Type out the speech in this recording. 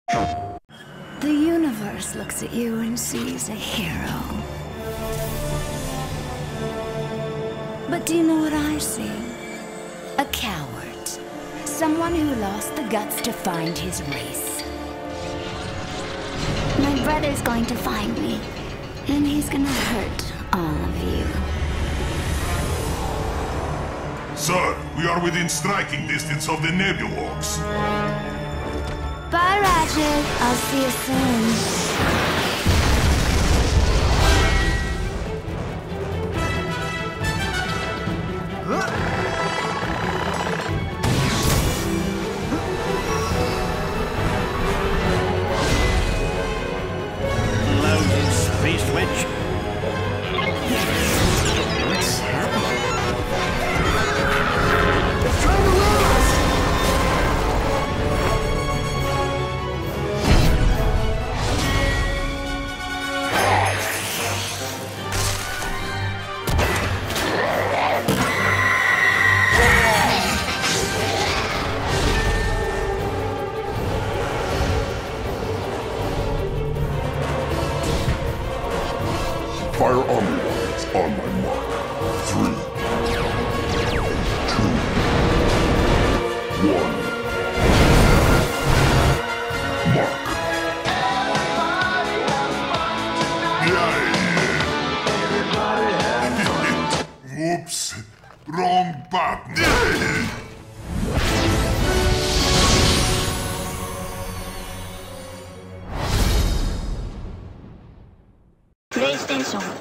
The universe looks at you and sees a hero. But do you know what I see? A coward. Someone who lost the guts to find his race. My brother's going to find me, and he's gonna hurt all of you. Sir, we are within striking distance of the Nebulogs. Bye, Ratchet. I'll see you soon. Loaded space witch. What's happening? It's trying to run us! Fire army lines on my mark. 3, 2, 1. Mark. Whoops. Wrong button. PlayStation